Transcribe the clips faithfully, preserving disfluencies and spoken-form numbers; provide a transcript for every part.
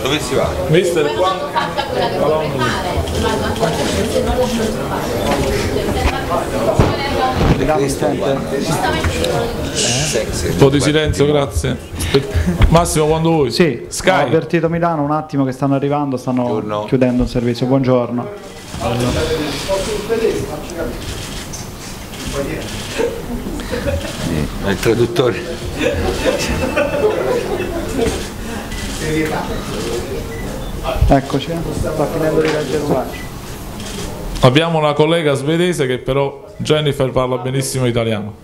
Dove si va? Mister, Poi quando fatta quella che vorrei fare, vado ancora se non lo so fare. un po' di silenzio, grazie. Massimo, quando vuoi. Sì, Sky. ho avvertito Milano un attimo che stanno arrivando, stanno Buongiorno. chiudendo un servizio. Buongiorno. Eh, il traduttore. Eccoci, sta finendo di leggere un lancio. Abbiamo una collega svedese che però Jennifer parla benissimo italiano.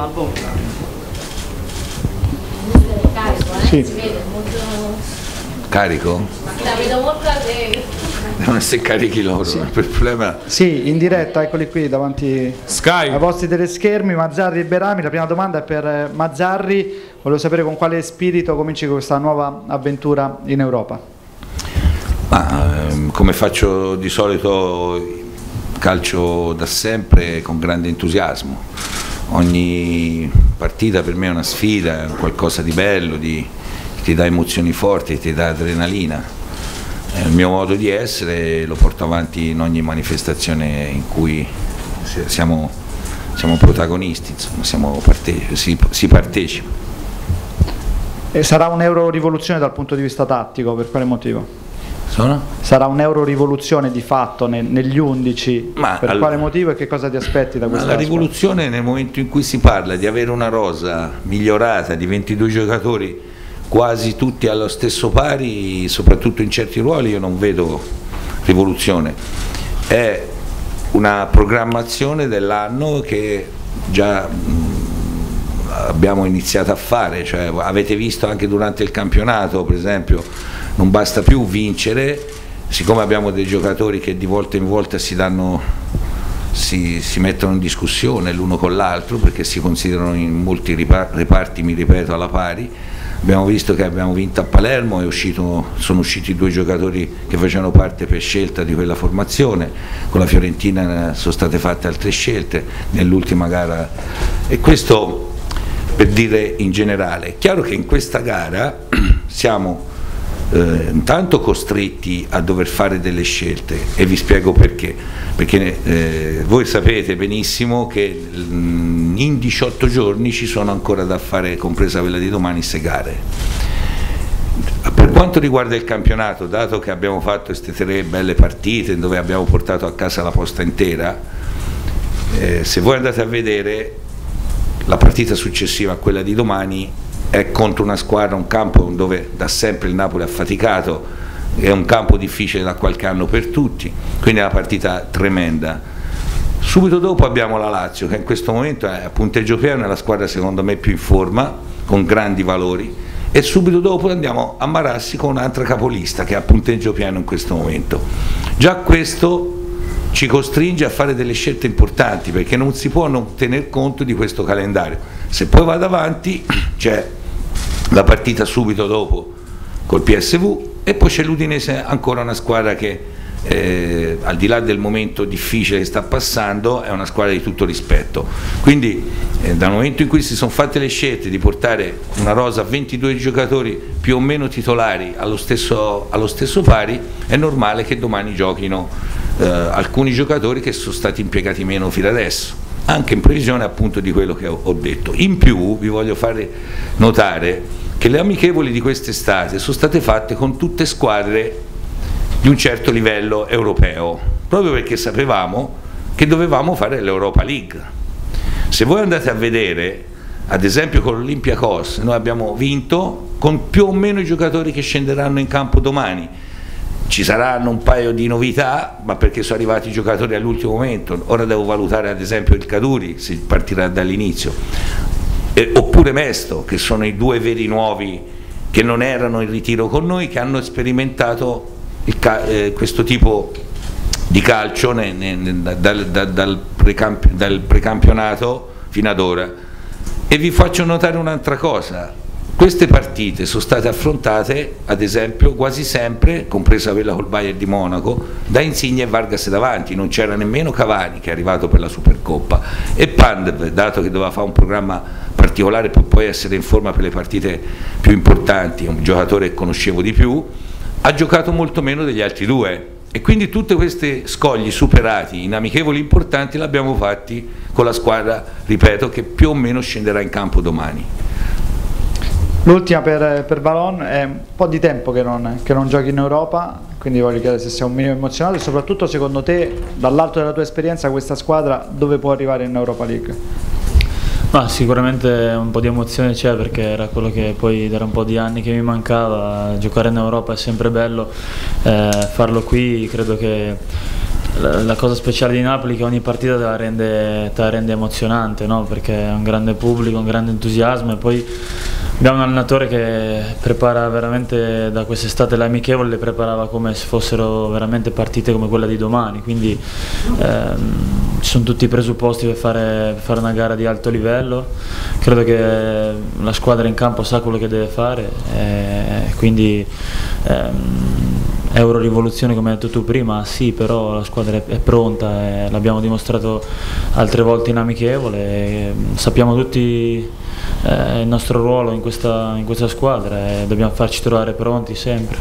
Sì. Si vede molto. Carico? La vedo molto a lei. Devono essere carichi loro, sì. Il problema... Sì, in diretta, eccoli qui davanti Sky. ai vostri teleschermi, Mazzarri e Berami. La prima domanda è per Mazzarri, volevo sapere con quale spirito cominci questa nuova avventura in Europa. Ma, ehm, come faccio di solito, calcio da sempre con grande entusiasmo. Ogni partita per me è una sfida, è qualcosa di bello, di, ti dà emozioni forti, ti dà adrenalina. È il mio modo di essere, lo porto avanti in ogni manifestazione in cui siamo, siamo protagonisti, insomma, siamo parte, si, si partecipa. E sarà un'euro rivoluzione dal punto di vista tattico, per quale motivo? Sono? Sarà un'euro rivoluzione di fatto ne, negli undici, Ma per al... quale motivo e che cosa ti aspetti da questa La rivoluzione nel momento in cui si parla di avere una rosa migliorata di ventidue giocatori quasi tutti allo stesso pari, soprattutto in certi ruoli, io non vedo rivoluzione. È una programmazione dell'anno che già mh, abbiamo iniziato a fare, cioè, avete visto anche durante il campionato, per esempio, non basta più vincere, siccome abbiamo dei giocatori che di volta in volta si danno, si, si mettono in discussione l'uno con l'altro perché si considerano in molti reparti, mi ripeto, alla pari. Abbiamo visto che abbiamo vinto a Palermo, è uscito, sono usciti due giocatori che facevano parte per scelta di quella formazione, con la Fiorentina sono state fatte altre scelte nell'ultima gara, e questo per dire in generale. È chiaro che in questa gara siamo eh, intanto costretti a dover fare delle scelte, e vi spiego perché. Perché eh, voi sapete benissimo che mh, in diciotto giorni ci sono ancora da fare, compresa quella di domani, sei gare. Per quanto riguarda il campionato, dato che abbiamo fatto queste tre belle partite dove abbiamo portato a casa la posta intera, eh, se voi andate a vedere la partita successiva a quella di domani è contro una squadra, un campo dove da sempre il Napoli ha faticato, è un campo difficile da qualche anno per tutti, quindi è una partita tremenda. Subito dopo abbiamo la Lazio, che in questo momento è a punteggio pieno, è la squadra secondo me più in forma, con grandi valori, e subito dopo andiamo a Marassi con un'altra capolista che è a punteggio pieno in questo momento. Già questo ci costringe a fare delle scelte importanti, perché non si può non tener conto di questo calendario. Se poi vado avanti c'è la partita subito dopo col P S V, e poi c'è l'Udinese, ancora una squadra che eh, al di là del momento difficile che sta passando è una squadra di tutto rispetto. Quindi eh, dal momento in cui si sono fatte le scelte di portare una rosa a ventidue giocatori più o meno titolari allo stesso, allo stesso pari, è normale che domani giochino eh, alcuni giocatori che sono stati impiegati meno fino adesso, anche in previsione appunto di quello che ho, ho detto. In più vi voglio fare notare che le amichevoli di quest'estate sono state fatte con tutte squadre di un certo livello europeo, proprio perché sapevamo che dovevamo fare l'Europa League. Se voi andate a vedere, ad esempio con l'Olympiacos, noi abbiamo vinto con più o meno i giocatori che scenderanno in campo domani. Ci saranno un paio di novità, ma perché sono arrivati i giocatori all'ultimo momento. Ora devo valutare ad esempio il Caduri, se partirà dall'inizio. Eh, oppure Mesto, che sono i due veri nuovi che non erano in ritiro con noi, che hanno sperimentato il eh, questo tipo di calcio ne, ne, dal, dal, dal, precamp dal precampionato fino ad ora. E vi faccio notare un'altra cosa: queste partite sono state affrontate ad esempio quasi sempre, compresa quella col Bayern di Monaco, da Insigne e Vargas davanti. Non c'era nemmeno Cavani, che è arrivato per la Supercoppa, e Pandev, dato che doveva fare un programma particolare per poi essere in forma per le partite più importanti, un giocatore che conoscevo di più, ha giocato molto meno degli altri due e quindi tutte queste scogli superati in amichevoli importanti l'abbiamo fatti con la squadra, ripeto, che più o meno scenderà in campo domani. L'ultima per, per Valon, è un po' di tempo che non, che non giochi in Europa, quindi voglio chiedere se sei un minimo emozionato e soprattutto secondo te, dall'alto della tua esperienza, questa squadra dove può arrivare in Europa League? Ma sicuramente un po' di emozione c'è, perché era quello che poi era un po' di anni che mi mancava. Giocare in Europa è sempre bello, eh, farlo qui credo che la, la cosa speciale di Napoli è che ogni partita te la rende, te la rende emozionante, no? Perché è un grande pubblico, un grande entusiasmo, e poi abbiamo un allenatore che prepara veramente, da quest'estate le amichevoli le preparava come se fossero veramente partite come quella di domani, quindi ehm, ci sono tutti i presupposti per fare, per fare una gara di alto livello. Credo che la squadra in campo sa quello che deve fare, e quindi ehm, Euro Rivoluzione, come hai detto tu prima, sì, però la squadra è, è pronta, l'abbiamo dimostrato altre volte in amichevole, e sappiamo tutti eh, il nostro ruolo in questa, in questa squadra e dobbiamo farci trovare pronti sempre.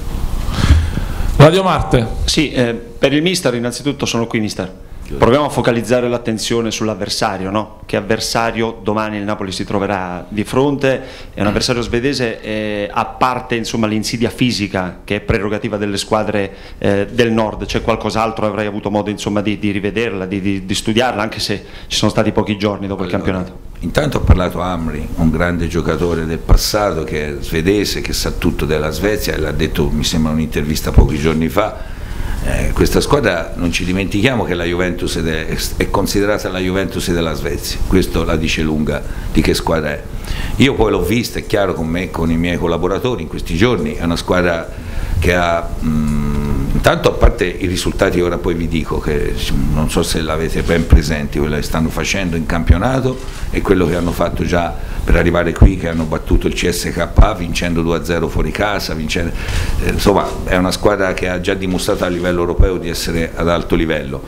Radio Marte. Sì, eh, per il mister innanzitutto sono qui, mister. Proviamo a focalizzare l'attenzione sull'avversario, no? Che avversario domani il Napoli si troverà di fronte? È un avversario svedese, eh, a parte insomma l'insidia fisica che è prerogativa delle squadre eh, del nord, c'è qualcos'altro? Avrai avuto modo insomma di, di rivederla, di, di, di studiarla, anche se ci sono stati pochi giorni dopo allora, il campionato. Intanto ho parlato a Amri, un grande giocatore del passato che è svedese, che sa tutto della Svezia, e l'ha detto, mi sembra, un'intervista pochi giorni fa. Eh, questa squadra, non ci dimentichiamo che la Juventus è, è considerata la Juventus della Svezia, questo la dice lunga di che squadra è. Io poi l'ho vista, è chiaro, con me e con i miei collaboratori in questi giorni, è una squadra che ha, mh, intanto, a parte i risultati, ora poi vi dico, che non so se l'avete ben presenti, quello che stanno facendo in campionato e quello che hanno fatto già per arrivare qui, che hanno battuto il C S K A vincendo due a zero fuori casa, vincendo, eh, insomma è una squadra che ha già dimostrato a livello europeo di essere ad alto livello.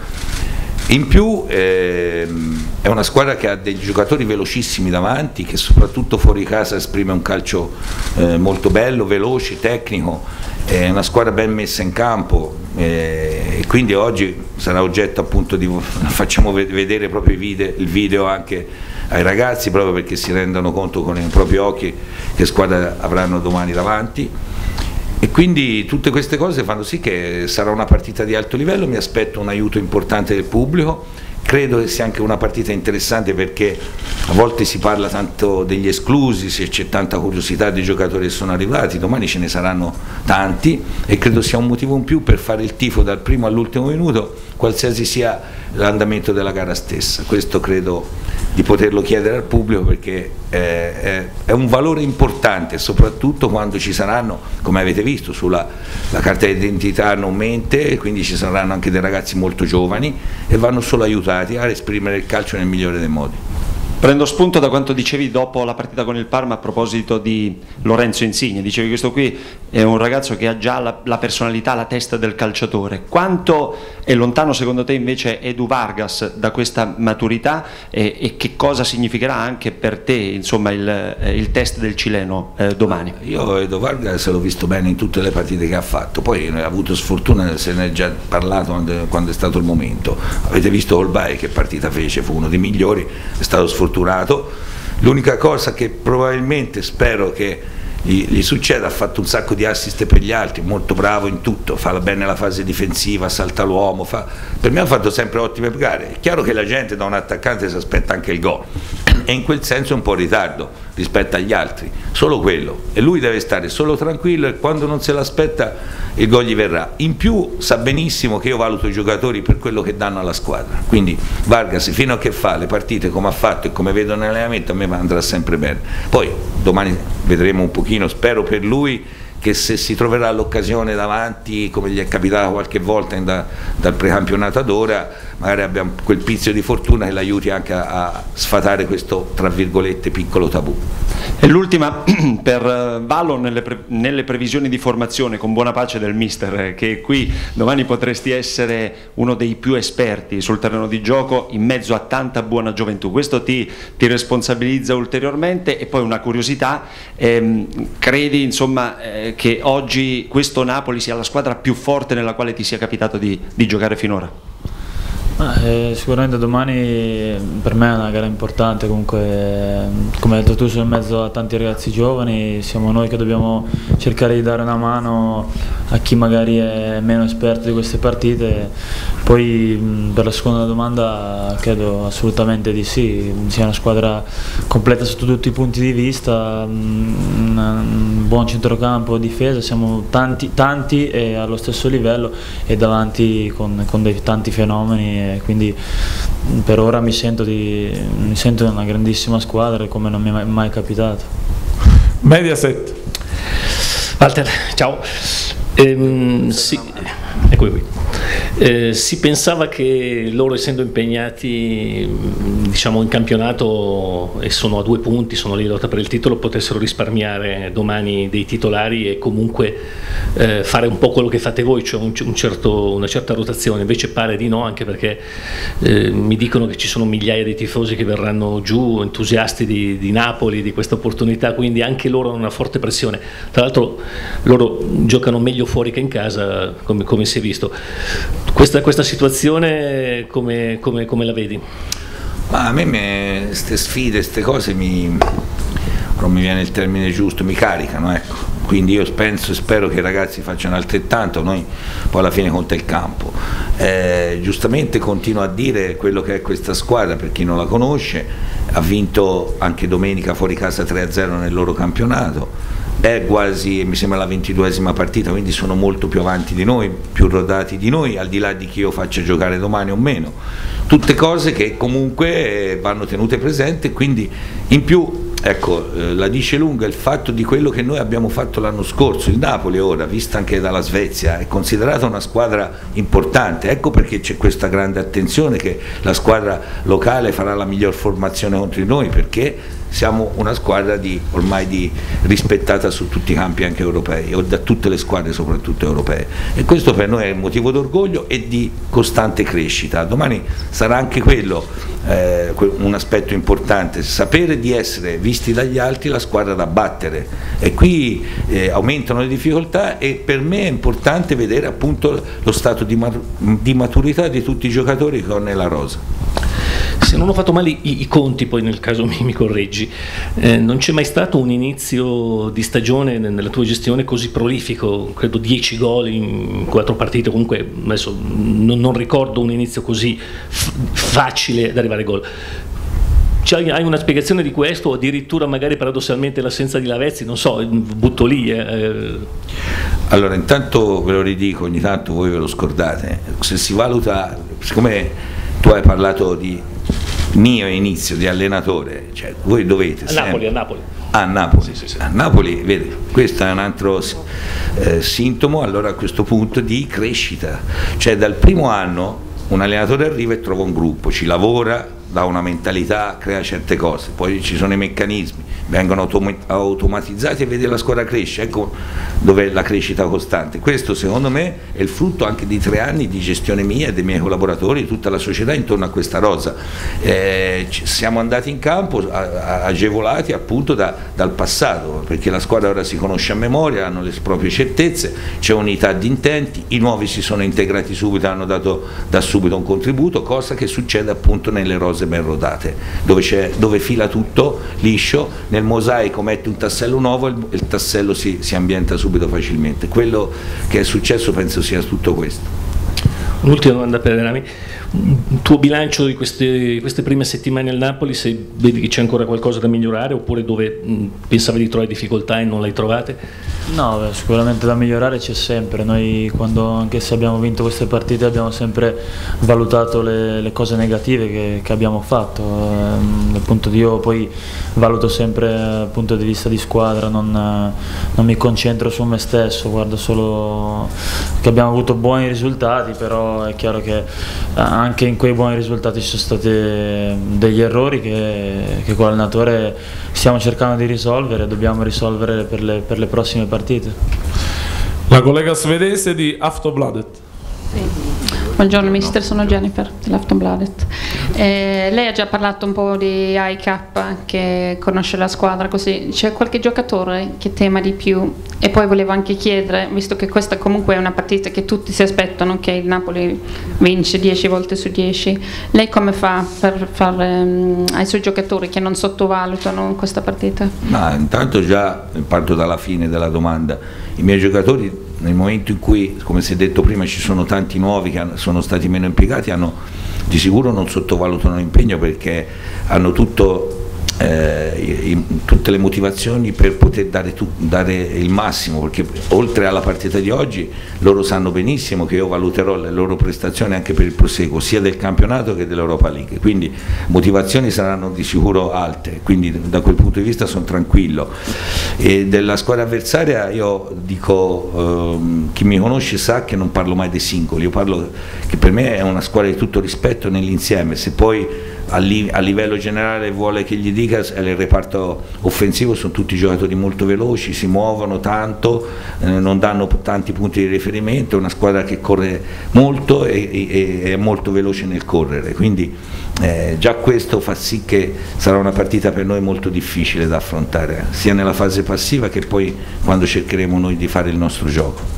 In più ehm, è una squadra che ha dei giocatori velocissimi davanti, che soprattutto fuori casa esprime un calcio eh, molto bello, veloce, tecnico, è una squadra ben messa in campo, eh, e quindi oggi sarà oggetto appunto di, facciamo vedere proprio i video, il video anche ai ragazzi, proprio perché si rendano conto con i propri occhi che squadra avranno domani davanti. E quindi tutte queste cose fanno sì che sarà una partita di alto livello. Mi aspetto un aiuto importante del pubblico, credo che sia anche una partita interessante, perché a volte si parla tanto degli esclusi, se c'è tanta curiosità dei giocatori che sono arrivati, domani ce ne saranno tanti e credo sia un motivo in più per fare il tifo dal primo all'ultimo minuto, qualsiasi sia l'andamento della gara stessa. Questo credo di poterlo chiedere al pubblico, perché è, è, è un valore importante, soprattutto quando ci saranno, come avete visto, sulla la carta d'identità non mente, quindi ci saranno anche dei ragazzi molto giovani e vanno solo aiutati a esprimere il calcio nel migliore dei modi. Prendo spunto da quanto dicevi dopo la partita con il Parma a proposito di Lorenzo Insigne. Dicevi che questo qui è un ragazzo che ha già la, la personalità, la testa del calciatore. Quanto è lontano secondo te invece Edu Vargas da questa maturità, e, e che cosa significherà anche per te insomma il, il test del cileno eh, domani? Io Edu Vargas l'ho visto bene in tutte le partite che ha fatto, poi ha avuto sfortuna, se ne è già parlato quando, quando è stato il momento. Avete visto Olbai che partita fece, fu uno dei migliori, è stato sfortunato. L'unica cosa che probabilmente spero che gli, gli succeda, ha fatto un sacco di assist per gli altri, molto bravo in tutto, fa bene la fase difensiva, salta l'uomo, fa... per me ha fatto sempre ottime gare. È chiaro che la gente da un attaccante si aspetta anche il gol e in quel senso è un po' in ritardo rispetto agli altri, solo quello, e lui deve stare solo tranquillo e quando non se l'aspetta il gol gli verrà. In più sa benissimo che io valuto i giocatori per quello che danno alla squadra, quindi Vargas fino a che fa le partite come ha fatto e come vedo nell'allenamento a me andrà sempre bene. Poi domani vedremo un pochino, spero per lui che se si troverà l'occasione davanti, come gli è capitato qualche volta in da, dal precampionato ad ora, magari abbiamo quel pizzico di fortuna che l'aiuti anche a, a sfatare questo tra virgolette piccolo tabù. E l'ultima per Valo, nelle, pre nelle previsioni di formazione, con buona pace del mister, che qui domani potresti essere uno dei più esperti sul terreno di gioco in mezzo a tanta buona gioventù, questo ti, ti responsabilizza ulteriormente? E poi una curiosità, ehm, credi insomma eh, che oggi questo Napoli sia la squadra più forte nella quale ti sia capitato di, di giocare finora? Eh, sicuramente domani per me è una gara importante, comunque come hai detto tu sono in mezzo a tanti ragazzi giovani, siamo noi che dobbiamo cercare di dare una mano a chi magari è meno esperto di queste partite. Poi per la seconda domanda credo assolutamente di sì, sia una squadra completa sotto tutti i punti di vista, un buon centrocampo, difesa, siamo tanti, tanti e allo stesso livello e davanti con, con dei tanti fenomeni. Quindi per ora mi sento, di, mi sento una grandissima squadra come non mi è mai, mai capitato. Mediaset. Walter, ciao. Ehm, sì, eccomi qui. Eh, si pensava che loro, essendo impegnati diciamo in campionato e sono a due punti, sono lì in lotta per il titolo, potessero risparmiare domani dei titolari e comunque eh, fare un po' quello che fate voi, cioè un, un certo, una certa rotazione. Invece pare di no, anche perché eh, mi dicono che ci sono migliaia di tifosi che verranno giù, entusiasti di, di Napoli, di questa opportunità, quindi anche loro hanno una forte pressione. Tra l'altro loro giocano meglio fuori che in casa, come, come si è visto. Questa, questa situazione come, come, come la vedi? Ma a me queste sfide, queste cose mi, non mi viene il termine giusto, mi caricano, ecco. Quindi io penso e spero che i ragazzi facciano altrettanto, noi poi alla fine conta il campo. Eh, giustamente continuo a dire quello che è questa squadra, per chi non la conosce, ha vinto anche domenica fuori casa tre a zero nel loro campionato. È quasi, mi sembra, la ventiduesima partita, quindi sono molto più avanti di noi, più rodati di noi, al di là di chi io faccia giocare domani o meno. Tutte cose che comunque vanno tenute presenti, quindi in più, ecco, eh, la dice lunga il fatto di quello che noi abbiamo fatto l'anno scorso. Il Napoli ora, vista anche dalla Svezia, è considerata una squadra importante, ecco perché c'è questa grande attenzione che la squadra locale farà la miglior formazione contro di noi, perché siamo una squadra di, ormai di, rispettata su tutti i campi anche europei, o da tutte le squadre soprattutto europee, e questo per noi è un motivo d'orgoglio e di costante crescita. Domani sarà anche quello eh, un aspetto importante, sapere di essere visti dagli altri la squadra da battere, e qui eh, aumentano le difficoltà, e per me è importante vedere appunto lo stato di, mat di maturità di tutti i giocatori che ho nella rosa. Se non ho fatto male i, i conti, poi nel caso mi, mi correggi, eh, non c'è mai stato un inizio di stagione nella tua gestione così prolifico, credo dieci gol in quattro partite, comunque adesso non, non ricordo un inizio così facile ad arrivare ai gol. Hai una spiegazione di questo, o addirittura magari paradossalmente l'assenza di Lavezzi? Non so, butto lì. Eh. Allora, intanto ve lo ridico, ogni tanto voi ve lo scordate, se si valuta, siccome tu hai parlato di mio inizio di allenatore, cioè voi dovete a Napoli, a Napoli. A Napoli, sì, sì, sì. A Napoli, vedi, questo è un altro eh, sintomo allora a questo punto di crescita, cioè dal primo anno un allenatore arriva e trova un gruppo, ci lavora, dà una mentalità, crea certe cose, poi ci sono i meccanismi, vengono autom automatizzati e vede la squadra cresce, ecco dove è la crescita costante. Questo secondo me è il frutto anche di tre anni di gestione mia e dei miei collaboratori, di tutta la società intorno a questa rosa. Eh, siamo andati in campo agevolati appunto da, dal passato, perché la squadra ora si conosce a memoria, hanno le proprie certezze, c'è unità di intenti, i nuovi si sono integrati subito, hanno dato da subito un contributo, cosa che succede appunto nelle rose ben rodate, dove, dove fila tutto liscio, nel mosaico metti un tassello nuovo e il, il tassello si, si ambienta subito facilmente. Quello che è successo penso sia tutto questo. Un'ultima domanda per Rami, il tuo bilancio di queste, queste prime settimane al Napoli, se vedi che c'è ancora qualcosa da migliorare oppure dove mh, pensavi di trovare difficoltà e non l'hai trovate? No, beh, sicuramente da migliorare c'è sempre. Noi quando, anche se abbiamo vinto queste partite, abbiamo sempre valutato le, le cose negative che, che abbiamo fatto. Eh, dal punto di io poi valuto sempre dal punto di vista di squadra, non, non mi concentro su me stesso, guardo solo che abbiamo avuto buoni risultati, però è chiaro che anche in quei buoni risultati ci sono stati degli errori che, che con l'allenatore stiamo cercando di risolvere e dobbiamo risolvere per le, per le prossime partite. La collega svedese di Aftonbladet. Sì. Buongiorno mister, sono Jennifer dell'Aftonbladet. Eh, lei ha già parlato un po' di A I K, che conosce la squadra così. C'è qualche giocatore che tema di più? E poi volevo anche chiedere, visto che questa comunque è una partita che tutti si aspettano, che il Napoli vince dieci volte su dieci, lei come fa per fare um, ai suoi giocatori che non sottovalutano questa partita? Ma intanto già parto dalla fine della domanda. I miei giocatori, nel momento in cui, come si è detto prima, ci sono tanti nuovi che sono stati meno impiegati, hanno, di sicuro non sottovalutano l'impegno, perché hanno tutto, eh, i, tutte le motivazioni per poter dare, tu, dare il massimo, perché oltre alla partita di oggi loro sanno benissimo che io valuterò le loro prestazioni anche per il proseguo sia del campionato che dell'Europa League, quindi motivazioni saranno di sicuro alte, quindi da quel punto di vista sono tranquillo. E della squadra avversaria io dico, ehm, chi mi conosce sa che non parlo mai dei singoli, io parlo che per me è una squadra di tutto rispetto nell'insieme. Se poi a, li, a livello generale vuole che gli dica, il reparto offensivo sono tutti giocatori molto veloci, si muovono tanto, eh, non danno tanti punti di riferimento, è una squadra che corre molto e, e, e è molto veloce nel correre, quindi eh, già questo fa sì che sarà una partita per noi molto difficile da affrontare, sia nella fase passiva che poi quando cercheremo noi di fare il nostro gioco.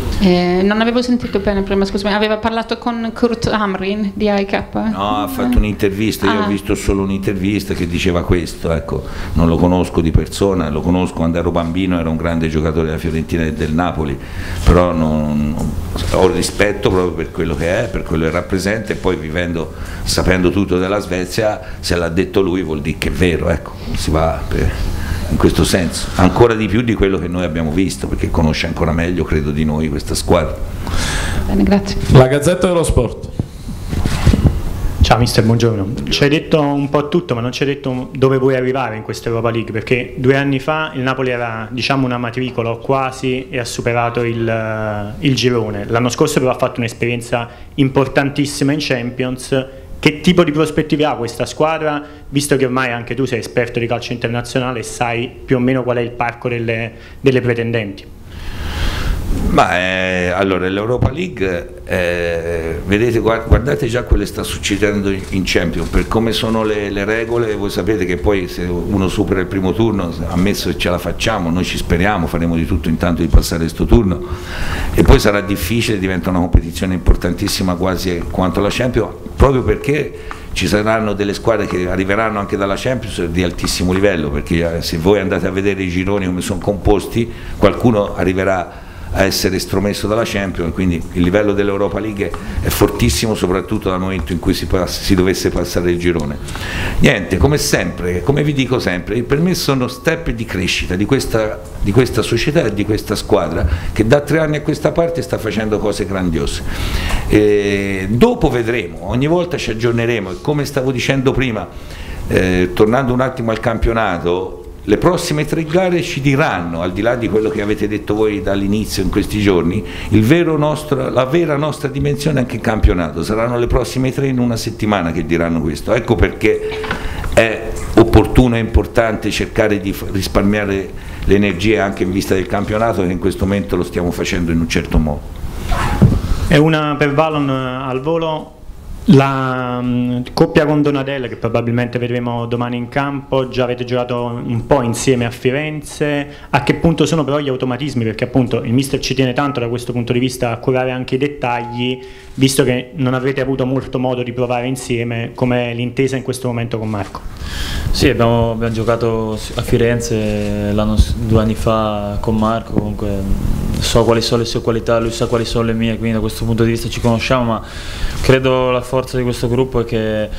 Eh, non avevo sentito bene prima, scusami, aveva parlato con Kurt Hamrin di A I K? No, ha fatto un'intervista, io ah. ho visto solo un'intervista che diceva questo, ecco, non lo conosco di persona, lo conosco quando ero bambino, era un grande giocatore della Fiorentina e del Napoli, però non, non, ho rispetto proprio per quello che è, per quello che rappresenta, e poi vivendo, sapendo tutto della Svezia, se l'ha detto lui vuol dire che è vero, ecco, si va per... in questo senso, ancora di più di quello che noi abbiamo visto, perché conosce ancora meglio, credo, di noi questa squadra. Bene, grazie. La Gazzetta dello Sport. Ciao mister, buongiorno. Ci hai detto un po' tutto, ma non ci hai detto dove vuoi arrivare in questa Europa League, perché due anni fa il Napoli era, diciamo, una matricola quasi e ha superato il, il girone. L'anno scorso però ha fatto un'esperienza importantissima in Champions. Che tipo di prospettive ha questa squadra, visto che ormai anche tu sei esperto di calcio internazionale e sai più o meno qual è il parco delle, delle pretendenti? Ma eh, allora l'Europa League, eh, vedete, guardate già quello che sta succedendo in Champions, per come sono le, le regole, voi sapete che poi se uno supera il primo turno, ammesso che ce la facciamo, noi ci speriamo, faremo di tutto intanto di passare questo turno, e poi sarà difficile, diventa una competizione importantissima quasi quanto la Champions, proprio perché ci saranno delle squadre che arriveranno anche dalla Champions di altissimo livello, perché se voi andate a vedere i gironi come sono composti, qualcuno arriverà a essere estromesso dalla Champions, quindi il livello dell'Europa League è fortissimo, soprattutto dal momento in cui si, passa, si dovesse passare il girone. Niente, come sempre, come vi dico sempre, per me sono step di crescita di questa, di questa società e di questa squadra che da tre anni a questa parte sta facendo cose grandiose. E dopo vedremo, ogni volta ci aggiorneremo, e come stavo dicendo prima, eh, tornando un attimo al campionato, le prossime tre gare ci diranno, al di là di quello che avete detto voi dall'inizio in questi giorni, il vero nostro, la vera nostra dimensione anche in campionato. Saranno le prossime tre in una settimana che diranno questo. Ecco perché è opportuno e importante cercare di risparmiare le energie anche in vista del campionato, che in questo momento lo stiamo facendo in un certo modo. E una per Valon al volo. La um, coppia con Donadel, che probabilmente vedremo domani in campo, già avete giocato un po' insieme a Firenze, a che punto sono però gli automatismi, perché appunto il mister ci tiene tanto da questo punto di vista a curare anche i dettagli, visto che non avrete avuto molto modo di provare insieme, come l'intesa in questo momento con Marco? Sì, abbiamo, abbiamo giocato a Firenze due anni fa con Marco, comunque so quali sono le sue qualità, lui sa quali sono le mie, quindi da questo punto di vista ci conosciamo, ma credo la forza di questo gruppo è che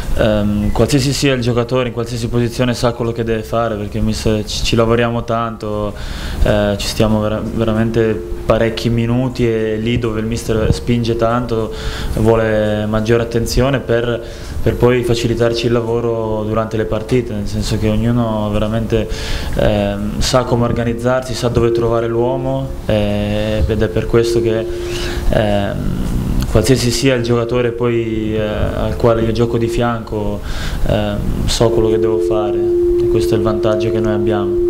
ehm, qualsiasi sia il giocatore, in qualsiasi posizione sa quello che deve fare, perché mister, ci, ci lavoriamo tanto, eh, ci stiamo vera veramente parecchi minuti e lì dove il mister spinge tanto vuole maggiore attenzione per, per poi facilitarci il lavoro durante le partite, nel senso che ognuno veramente eh, sa come organizzarsi, sa dove trovare l'uomo eh, ed è per questo che eh, qualsiasi sia il giocatore poi eh, al quale io gioco di fianco eh, so quello che devo fare e questo è il vantaggio che noi abbiamo.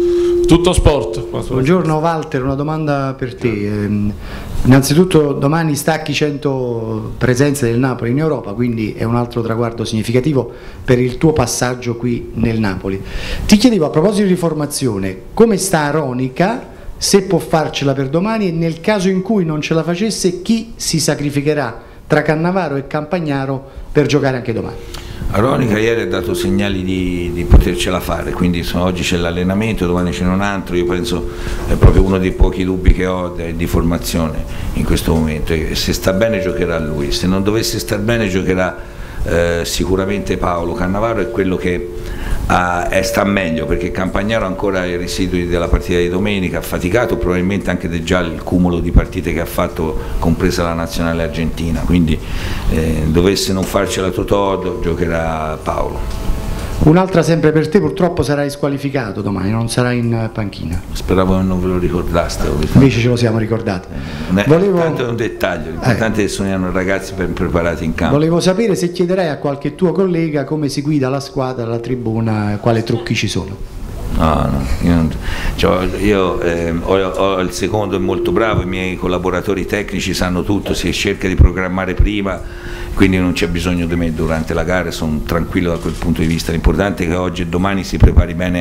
Tutto sport. Buongiorno Walter, una domanda per te. Eh, innanzitutto domani stacchi cento presenze del Napoli in Europa, quindi è un altro traguardo significativo per il tuo passaggio qui nel Napoli. Ti chiedevo a proposito di formazione, come sta Aronica, se può farcela per domani e nel caso in cui non ce la facesse chi si sacrificherà tra Cannavaro e Campagnaro per giocare anche domani? Aronica ieri ha dato segnali di, di potercela fare, quindi sono, oggi c'è l'allenamento, domani c'è un altro, io penso è proprio uno dei pochi dubbi che ho di, di formazione in questo momento, e se sta bene giocherà lui, se non dovesse star bene giocherà eh, sicuramente Paolo. Cannavaro è quello che ha, è, sta meglio, perché Campagnaro ha ancora i residui della partita di domenica, ha faticato probabilmente anche del già il cumulo di partite che ha fatto, compresa la nazionale argentina, quindi eh, dovesse non farcela Totò giocherà Paolo. Un'altra sempre per te, purtroppo sarai squalificato domani, non sarai in panchina. Speravo che non ve lo ricordaste. Invece ce lo siamo ricordati. Eh, Volevo... Tanto è un dettaglio, l'importante eh. è che sono ragazzi ben preparati in campo. Volevo sapere se chiederei a qualche tuo collega come si guida la squadra, la tribuna, quali trucchi ci sono. No, no, io, non, cioè, io eh, ho, ho il secondo è molto bravo, i miei collaboratori tecnici sanno tutto, si cerca di programmare prima, quindi non c'è bisogno di me durante la gara, sono tranquillo da quel punto di vista. L'importante è che oggi e domani si prepari bene,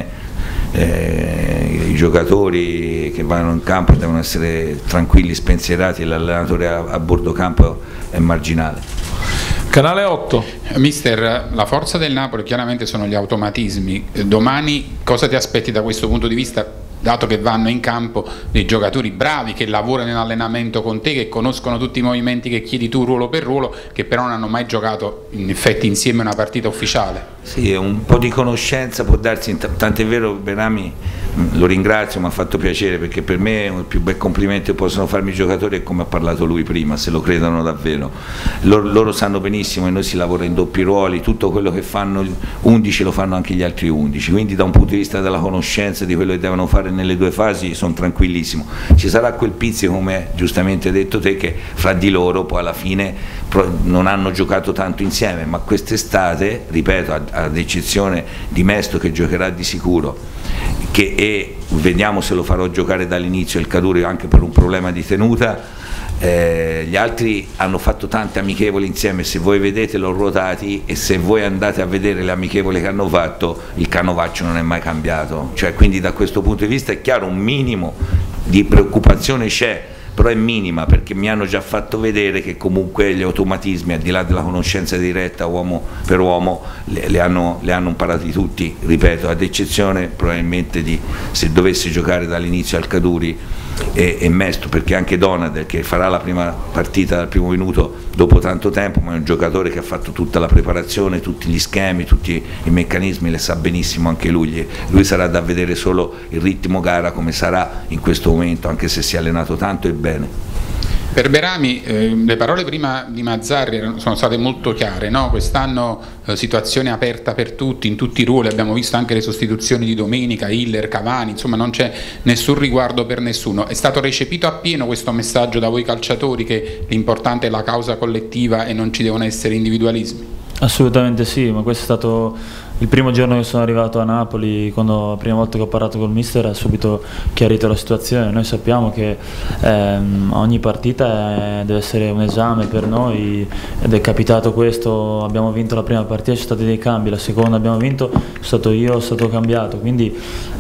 eh, i giocatori che vanno in campo devono essere tranquilli, spensierati, l'allenatore a, a bordo campo è marginale. Canale otto. Mister, la forza del Napoli chiaramente sono gli automatismi. Domani cosa ti aspetti da questo punto di vista, dato che vanno in campo dei giocatori bravi che lavorano in allenamento con te, che conoscono tutti i movimenti che chiedi tu ruolo per ruolo, che però non hanno mai giocato in effetti insieme una partita ufficiale? Sì, un po' di conoscenza può darsi, tant'è vero Benami, lo ringrazio, mi ha fatto piacere, perché per me il più bel complimento che possono farmi i giocatori è come ha parlato lui prima, se lo credono davvero. Loro, loro sanno benissimo che noi si lavora in doppi ruoli, tutto quello che fanno undici lo fanno anche gli altri undici, quindi da un punto di vista della conoscenza di quello che devono fare nelle due fasi sono tranquillissimo. Ci sarà quel pizzico, come giustamente hai detto te, che fra di loro poi alla fine non hanno giocato tanto insieme, ma quest'estate, ripeto, ad eccezione di Mesto che giocherà di sicuro, che, e vediamo se lo farò giocare dall'inizio il Caduri anche per un problema di tenuta, eh, gli altri hanno fatto tante amichevoli insieme, se voi vedete l'ho ruotati, e se voi andate a vedere le amichevoli che hanno fatto il canovaccio non è mai cambiato, cioè, quindi da questo punto di vista è chiaro un minimo di preoccupazione c'è, però è minima, perché mi hanno già fatto vedere che comunque gli automatismi, al di là della conoscenza diretta uomo per uomo, le, le, hanno, le hanno imparati tutti, ripeto, ad eccezione probabilmente di se dovesse giocare dall'inizio al Caduri e, e Mesto, perché anche Donadel, che farà la prima partita dal primo minuto dopo tanto tempo, ma è un giocatore che ha fatto tutta la preparazione, tutti gli schemi, tutti i meccanismi, le sa benissimo anche lui, lui sarà da vedere solo il ritmo gara come sarà in questo momento, anche se si è allenato tanto e bene. Per Berami, eh, le parole prima di Mazzarri sono state molto chiare, no? Quest'anno eh, situazione aperta per tutti, in tutti i ruoli, abbiamo visto anche le sostituzioni di domenica, Hiller, Cavani, insomma non c'è nessun riguardo per nessuno. È stato recepito appieno questo messaggio da voi calciatori, che l'importante è la causa collettiva e non ci devono essere individualismi? Assolutamente sì, ma questo è stato il primo giorno che sono arrivato a Napoli, quando la prima volta che ho parlato col mister ha subito chiarito la situazione. Noi sappiamo che ehm, ogni partita è, deve essere un esame per noi, ed è capitato questo, abbiamo vinto la prima partita, ci sono stati dei cambi, la seconda abbiamo vinto, sono stato io, sono stato cambiato, quindi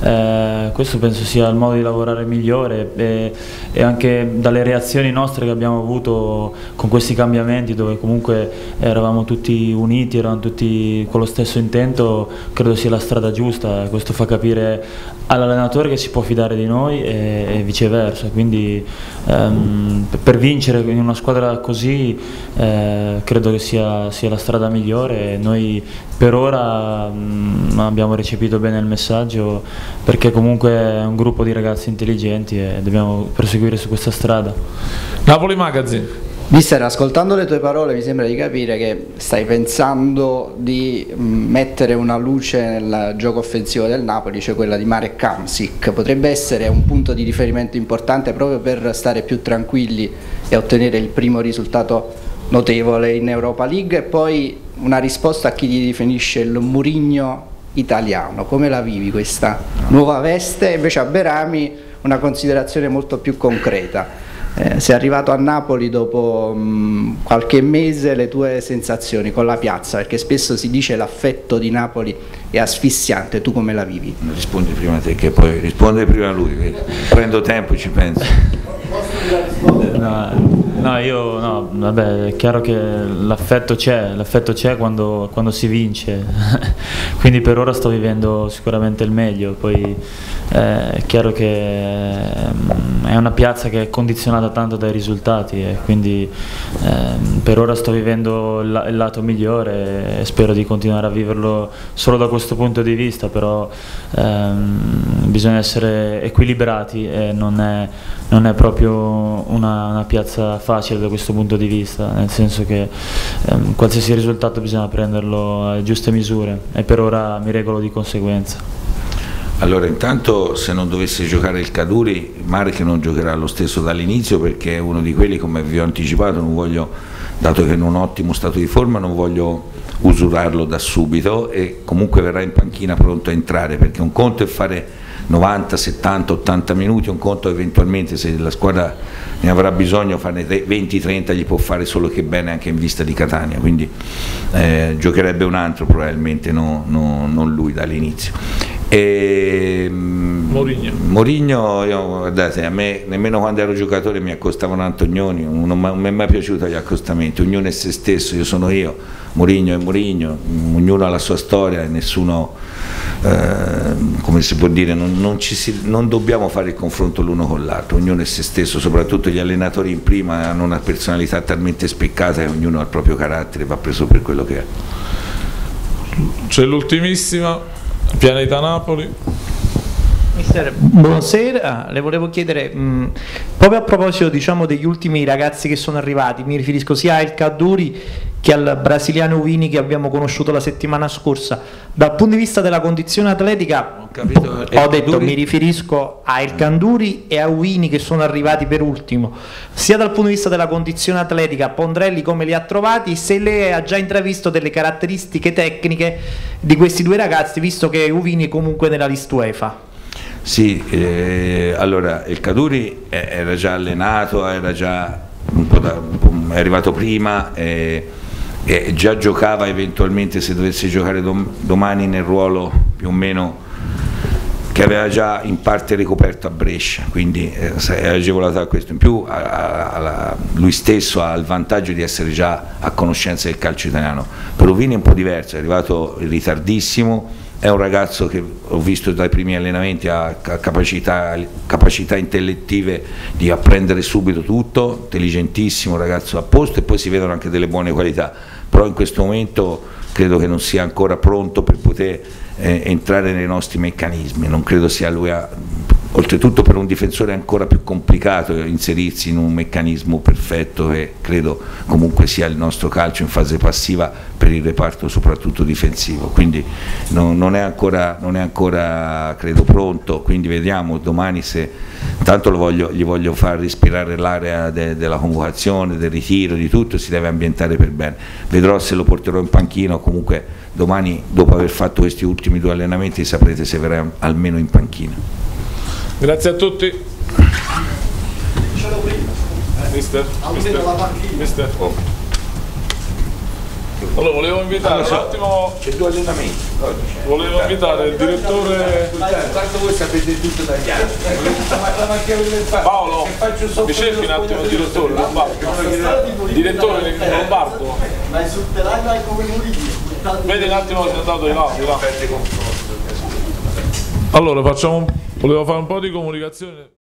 eh, questo penso sia il modo di lavorare migliore, e, e anche dalle reazioni nostre che abbiamo avuto con questi cambiamenti, dove comunque eravamo tutti uniti, eravamo tutti con lo stesso intento, questo credo sia la strada giusta, questo fa capire all'allenatore che si può fidare di noi e, e viceversa, quindi ehm, per vincere in una squadra così eh, credo che sia, sia la strada migliore. Noi per ora mh, abbiamo recepito bene il messaggio, perché comunque è un gruppo di ragazzi intelligenti e dobbiamo proseguire su questa strada. Napoli Magazine. Mister, ascoltando le tue parole mi sembra di capire che stai pensando di mettere una luce nel gioco offensivo del Napoli, cioè quella di Marek Hamsik. Potrebbe essere un punto di riferimento importante proprio per stare più tranquilli e ottenere il primo risultato notevole in Europa League. E poi una risposta a chi ti definisce il Mourinho italiano. Come la vivi questa nuova veste? Invece a Berami una considerazione molto più concreta. Eh, sei arrivato a Napoli dopo mh, qualche mese, le tue sensazioni con la piazza, perché spesso si dice l'affetto di Napoli è asfissiante, tu come la vivi? Rispondi prima te, che poi risponde prima lui, prendo tempo e ci penso. No, no, io no, vabbè, è chiaro che l'affetto c'è, l'affetto c'è quando, quando si vince, quindi per ora sto vivendo sicuramente il meglio. Poi eh, è chiaro che è una piazza che è condizionata tanto dai risultati e quindi eh, per ora sto vivendo il, il lato migliore e spero di continuare a viverlo solo da questo punto di vista, però ehm, bisogna essere equilibrati e non è, non è proprio una, una piazza facile da questo punto di vista, nel senso che ehm, qualsiasi risultato bisogna prenderlo a giuste misure e per ora mi regolo di conseguenza. Allora, intanto, se non dovesse giocare il Kaduri, Marek non giocherà lo stesso dall'inizio, perché è uno di quelli, come vi ho anticipato, non voglio, dato che è in un ottimo stato di forma, non voglio usurarlo da subito, e comunque verrà in panchina pronto a entrare, perché un conto è fare novanta, settanta, ottanta minuti, un conto eventualmente, se la squadra ne avrà bisogno, farne venti trenta gli può fare solo che bene anche in vista di Catania, quindi eh, giocherebbe un altro probabilmente, no, no, non lui dall'inizio. E Mourinho, Mourinho io, guardate, a me nemmeno quando ero giocatore mi accostavano Antonioni, non mi è mai piaciuto gli accostamenti, ognuno è se stesso, io sono io, Mourinho è Mourinho, ognuno ha la sua storia e nessuno, eh, come si può dire, non, non, ci si, non dobbiamo fare il confronto l'uno con l'altro, ognuno è se stesso, soprattutto gli allenatori in prima hanno una personalità talmente spiccata che ognuno ha il proprio carattere, va preso per quello che è. C'è l'ultimissima, Pianeta Napoli. Mister, buonasera, le volevo chiedere mh, proprio a proposito, diciamo, degli ultimi ragazzi che sono arrivati, mi riferisco sia a El Kaddouri che al brasiliano Wini che abbiamo conosciuto la settimana scorsa. Dal punto di vista della condizione atletica, ho, capito, ho detto, mi riferisco a El Kaddouri e a Wini che sono arrivati per ultimo. Sia dal punto di vista della condizione atletica, Pondrelli come li ha trovati, se lei ha già intravisto delle caratteristiche tecniche di questi due ragazzi, visto che Wini è comunque nella lista UEFA. Sì, eh, allora il Kaddouri era già allenato, era già un po' da, un po', è arrivato prima, eh, e già giocava eventualmente, se dovesse giocare dom domani, nel ruolo più o meno che aveva già in parte ricoperto a Brescia, quindi eh, è agevolato da questo. In più a, a, a, lui stesso ha il vantaggio di essere già a conoscenza del calcio italiano. Per Wini è un po' diverso, è arrivato in ritardissimo, è un ragazzo che ho visto dai primi allenamenti, ha capacità, capacità intellettive di apprendere subito tutto, intelligentissimo, ragazzo a posto, e poi si vedono anche delle buone qualità, però in questo momento credo che non sia ancora pronto per poter eh, entrare nei nostri meccanismi, non credo sia lui a, oltretutto per un difensore è ancora più complicato inserirsi in un meccanismo perfetto che credo comunque sia il nostro calcio in fase passiva per il reparto soprattutto difensivo, quindi non, non, è ancora, non è ancora credo pronto, quindi vediamo domani se intanto lo voglio, gli voglio far respirare l'area de, della convocazione, del ritiro, di tutto, si deve ambientare per bene, vedrò se lo porterò in panchina o comunque domani dopo aver fatto questi ultimi due allenamenti saprete se verrà almeno in panchina. Grazie a tutti. Mister, mister, mister. Oh. Allora volevo invitare un attimo. C'è due allenamenti. Volevo invitare il direttore. Tanto voi sapete tutto dagli altri. Paolo, mi cerchi un attimo il direttore Lombardo. Direttore Lombardo. Ma è sul telaio come Mourinho. Vedi un attimo se è andato di là, di là. Allora facciamo, volevo fare un po' di comunicazione.